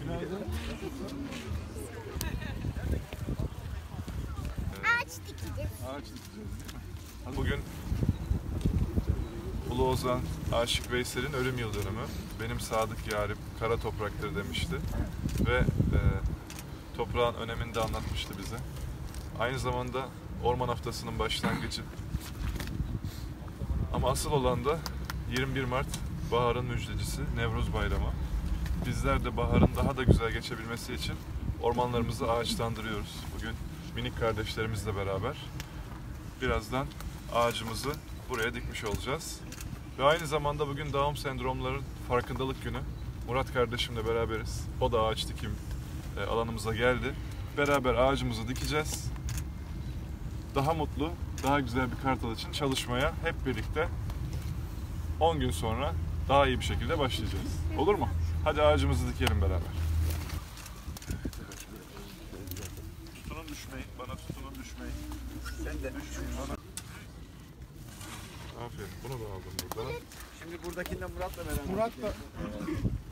Ağaç dikeceğiz. Ağaç dikeceğiz değil mi? Bugün Ulu Ozan Aşık Veysel'in ölüm yıl dönümü. Benim sadık yarim kara topraktır demişti. Ve toprağın önemini de anlatmıştı bize. Aynı zamanda Orman Haftası'nın başlangıcı. Ama asıl olan da 21 Mart baharın müjdecisi Nevruz Bayramı. Bizler de baharın daha da güzel geçebilmesi için ormanlarımızı ağaçlandırıyoruz. Bugün minik kardeşlerimizle beraber birazdan ağacımızı buraya dikmiş olacağız. Ve aynı zamanda bugün Down sendromların farkındalık günü. Murat kardeşimle beraberiz. O da ağaç dikim alanımıza geldi. Beraber ağacımızı dikeceğiz. Daha mutlu, daha güzel bir Kartal için çalışmaya hep birlikte 10 gün sonra daha iyi bir şekilde başlayacağız. Olur mu? Hadi ağacımızı dikelim beraber. Tutunun düşmeyin, bana tutunun düşmeyin. Sen de düşmeyin bana. Aferin, bunu da aldım buradan. Şimdi buradakinden Murat'la beraber. Murat da